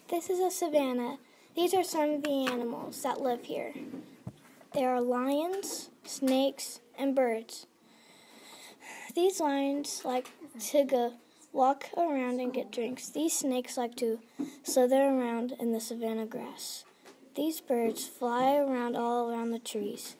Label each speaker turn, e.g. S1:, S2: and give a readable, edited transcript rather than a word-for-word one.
S1: This is a savanna. These are some of the animals that live here. There are lions, snakes, and birds. These lions like to walk around and get drinks. These snakes like to slither around in the savanna grass. These birds fly around all around the trees.